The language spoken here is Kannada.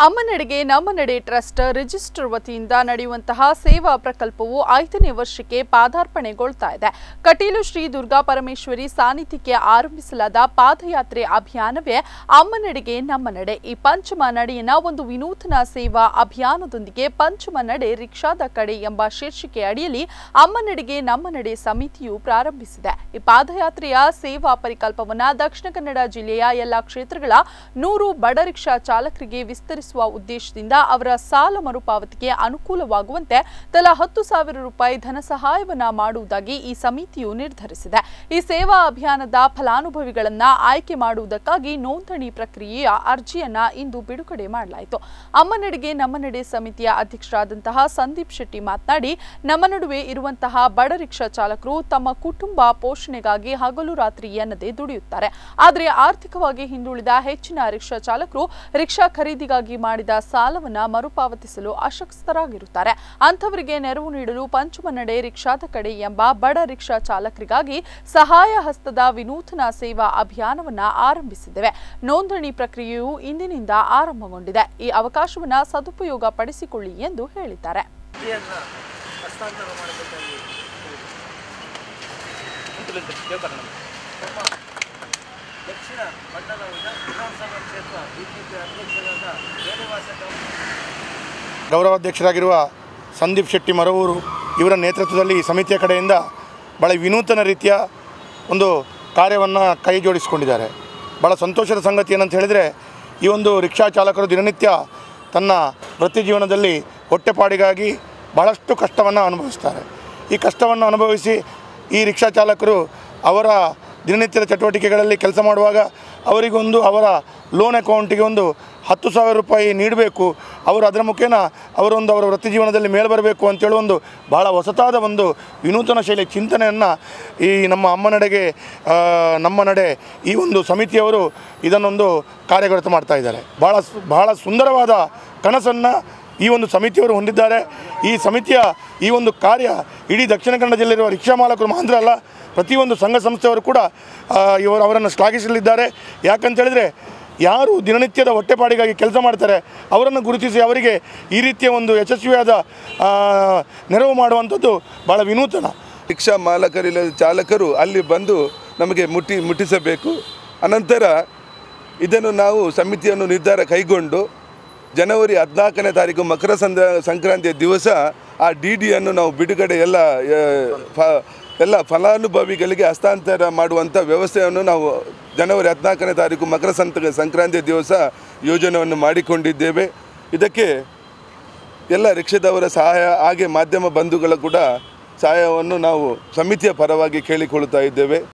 ಅಮ್ಮನಡೆಗೆ ನಮ್ಮ ನಡೆ ಟ್ರಸ್ಟ್ ರಿಜಿಸ್ಟರ್ ವತಿಯಿಂದ ನಡೆಯುವಂತಹ ಸೇವಾ ಪ್ರಕಲ್ಪವು 5ನೇ ವರ್ಷಕ್ಕೆ ಪಾದಾರ್ಪಣೆಗೊಳ್ತಾ ಇದೆ. ಕಟೀಲು ಶ್ರೀ ದುರ್ಗಾ ಪರಮೇಶ್ವರಿ ಸಾನ್ನಿಧ್ಯಕ್ಕೆ ಆರಂಭಿಸಲಾದ ಪಾದಯಾತ್ರೆ ಅಭಿಯಾನವೇ ಅಮ್ಮನಡೆಗೆ ನಮ್ಮ ನಡೆ. ಈ ಪಂಚಮ ನಡೆಯನ್ನ ಒಂದು ವಿನೂತನ ಸೇವಾ ಅಭಿಯಾನದೊಂದಿಗೆ ಪಂಚಮ ನಡೆ ರಿಕ್ಷಾದ ಕಡೆ ಎಂಬ ಶೀರ್ಷಿಕೆ ಅಡಿಯಲ್ಲಿ ಅಮ್ಮನಡೆಗೆ ನಮ್ಮ ನಡೆ ಸಮಿತಿಯು ಪ್ರಾರಂಭಿಸಿದೆ. ಈ ಪಾದಯಾತ್ರೆಯ ಸೇವಾ ಪರಿಕಲ್ಪವನ್ನ ದಕ್ಷಿಣ ಕನ್ನಡ ಜಿಲ್ಲೆಯ ಎಲ್ಲ ಕ್ಷೇತ್ರಗಳ 100 ಬಡ ರಿಕ್ಷಾ ಚಾಲಕರಿಗೆ ವಿಸ್ತರಿಸುವ ಉದ್ದೇಶದಿಂದ ಅವರ ಸಾಲ ಮರುಪಾವತಿಗೆ ಅನುಕೂಲವಾಗುವಂತೆ ತಲಾ 10,000 ರೂಪಾಯಿ ಧನ ಸಹಾಯವನ್ನ ಮಾಡುವುದಾಗಿ ಈ ಸಮಿತಿಯು ನಿರ್ಧರಿಸಿದೆ. ಈ ಸೇವಾ ಅಭಿಯಾನದ ಫಲಾನುಭವಿಗಳನ್ನ ಆಯ್ಕೆ ಮಾಡುವುದಕ್ಕಾಗಿ ನೋಂದಣಿ ಪ್ರಕ್ರಿಯೆಯ ಅರ್ಜಿಯನ್ನ ಇಂದು ಬಿಡುಗಡೆ ಮಾಡಲಾಯಿತು. ಅಮ್ಮನಡೆಗೆ ನಮ್ಮ ನಡೆ ಸಮಿತಿಯ ಅಧ್ಯಕ್ಷರಾದಂತಹ ಸಂದೀಪ್ ಶೆಟ್ಟಿ ಮಾತನಾಡಿ, ನಮ್ಮ ನಡುವೆ ಇರುವಂತಹ ಬಡ ರಿಕ್ಷಾ ಚಾಲಕರು ತಮ್ಮ ಕುಟುಂಬ ಪೋಷಣೆಗಾಗಿ ಹಗಲು ರಾತ್ರಿ ಎನ್ನದೆ ದುಡಿಯುತ್ತಾರೆ. ಆದರೆ ಆರ್ಥಿಕವಾಗಿ ಹಿಂದುಳಿದ ಹೆಚ್ಚಿನ ರಿಕ್ಷಾ ಚಾಲಕರು ರಿಕ್ಷಾ ಖರೀದಿಗಾಗಿ ಮಾಡಿದ ಸಾಲವನ್ನ ಮರುಪಾವತಿಸಲು ಅಶಕ್ತರಾಗಿರುತ್ತಾರೆ. ಅಂಥವರಿಗೆ ನೆರವು ನೀಡಲು ಪಂಚಮ ನಡೆ ರಿಕ್ಷಾದ ಕಡೆ ಎಂಬ ಬಡ ರಿಕ್ಷಾ ಚಾಲಕರಿಗಾಗಿ ಸಹಾಯ ಹಸ್ತದ ವಿನೂತನ ಸೇವಾ ಅಭಿಯಾನವನ್ನ ಆರಂಭಿಸಿದ್ದೇವೆ. ನೋಂದಣಿ ಪ್ರಕ್ರಿಯೆಯು ಇಂದಿನಿಂದ ಆರಂಭಗೊಂಡಿದೆ. ಈ ಅವಕಾಶವನ್ನ ಸದುಪಯೋಗ ಪಡಿಸಿಕೊಳ್ಳಿ ಎಂದು ಹೇಳಿದ್ದಾರೆ. ದಕ್ಷಿಣ ಪಟ್ಟಣದ ವಿಧಾನಸಭಾ ಕ್ಷೇತ್ರ ಬಿಜೆಪಿ ಅಧ್ಯಕ್ಷರಾದ ಗೌರವಾಧ್ಯಕ್ಷರಾಗಿರುವ ಸಂದೀಪ್ ಶೆಟ್ಟಿ ಮರವೂರು ಇವರ ನೇತೃತ್ವದಲ್ಲಿ ಸಮಿತಿಯ ಕಡೆಯಿಂದ ಭಾಳ ವಿನೂತನ ರೀತಿಯ ಒಂದು ಕಾರ್ಯವನ್ನು ಕೈ ಜೋಡಿಸಿಕೊಂಡಿದ್ದಾರೆ. ಭಾಳ ಸಂತೋಷದ ಸಂಗತಿ ಏನಂತ ಹೇಳಿದರೆ, ಈ ಒಂದು ರಿಕ್ಷಾ ಚಾಲಕರು ದಿನನಿತ್ಯ ತನ್ನ ವೃತ್ತಿ ಜೀವನದಲ್ಲಿ ಹೊಟ್ಟೆಪಾಡಿಗಾಗಿ ಬಹಳಷ್ಟು ಕಷ್ಟವನ್ನು ಅನುಭವಿಸ್ತಾರೆ. ಈ ಕಷ್ಟವನ್ನು ಅನುಭವಿಸಿ ಈ ರಿಕ್ಷಾ ಚಾಲಕರು ಅವರ ದಿನನಿತ್ಯದ ಚಟುವಟಿಕೆಗಳಲ್ಲಿ ಕೆಲಸ ಮಾಡುವಾಗ ಅವರಿಗೊಂದು ಅವರ ಲೋನ್ ಅಕೌಂಟಿಗೆ ಒಂದು 10,000 ರೂಪಾಯಿ ನೀಡಬೇಕು, ಅವರು ಅದರ ಮುಖೇನ ಅವರ ವೃತ್ತಿ ಜೀವನದಲ್ಲಿ ಮೇಲೆ ಬರಬೇಕು ಅಂತೇಳಿ ಒಂದು ಭಾಳ ಹೊಸತಾದ ಒಂದು ವಿನೂತನ ಶೈಲಿಯ ಚಿಂತನೆಯನ್ನು ಈ ನಮ್ಮ ಅಮ್ಮನಡೆಗೆ ನಮ್ಮ ನಡೆ ಈ ಒಂದು ಸಮಿತಿಯವರು ಇದನ್ನೊಂದು ಕಾರ್ಯಗತ ಮಾಡ್ತಾ ಇದ್ದಾರೆ. ಭಾಳ ಸುಂದರವಾದ ಕನಸನ್ನು ಈ ಒಂದು ಸಮಿತಿಯವರು ಹೊಂದಿದ್ದಾರೆ. ಈ ಸಮಿತಿಯ ಈ ಒಂದು ಕಾರ್ಯ ಇಡೀ ದಕ್ಷಿಣ ಕನ್ನಡ ಜಿಲ್ಲೆಯಿರುವ ರಿಕ್ಷಾ ಮಾಲಕರು ಮಾತ್ರ ಅಲ್ಲ, ಪ್ರತಿಯೊಂದು ಸಂಘ ಸಂಸ್ಥೆಯವರು ಕೂಡ ಅವರನ್ನು ಶ್ಲಾಘಿಸಲಿದ್ದಾರೆ. ಯಾಕಂತೇಳಿದರೆ, ಯಾರು ದಿನನಿತ್ಯದ ಹೊಟ್ಟೆಪಾಡಿಗಾಗಿ ಕೆಲಸ ಮಾಡ್ತಾರೆ ಅವರನ್ನು ಗುರುತಿಸಿ ಅವರಿಗೆ ಈ ರೀತಿಯ ಒಂದು ಯಶಸ್ವಿಯಾದ ನೆರವು ಮಾಡುವಂಥದ್ದು ಭಾಳ ವಿನೂತನ. ರಿಕ್ಷಾ ಮಾಲಕರಿಲ್ಲ ಚಾಲಕರು ಅಲ್ಲಿ ಬಂದು ನಮಗೆ ಮುಟ್ಟಿಸಬೇಕು. ಅನಂತರ ಇದನ್ನು ನಾವು ಸಮಿತಿಯನ್ನು ನಿರ್ಧಾರ ಕೈಗೊಂಡು ಜನವರಿ 14ನೇ ತಾರೀಕು ಮಕರ ಸಂಕ್ರಾಂತಿಯ ದಿವಸ ಆ ಡಿಡಿಯನ್ನು ನಾವು ಬಿಡುಗಡೆ ಎಲ್ಲ ಫಲಾನುಭವಿಗಳಿಗೆ ಹಸ್ತಾಂತರ ಮಾಡುವಂಥ ವ್ಯವಸ್ಥೆಯನ್ನು ನಾವು ಜನವರಿ 14ನೇ ತಾರೀಕು ಮಕರ ಸಂಕ್ರಾಂತಿಯ ದಿವಸ ಯೋಜನೆಯನ್ನು ಮಾಡಿಕೊಂಡಿದ್ದೇವೆ. ಇದಕ್ಕೆ ಎಲ್ಲ ರಿಕ್ಷಾದವರ ಸಹಾಯ ಹಾಗೆ ಮಾಧ್ಯಮ ಬಂಧುಗಳ ಕೂಡ ಸಹಾಯವನ್ನು ನಾವು ಸಮಿತಿಯ ಪರವಾಗಿ ಕೇಳಿಕೊಳ್ಳುತ್ತಾ ಇದ್ದೇವೆ.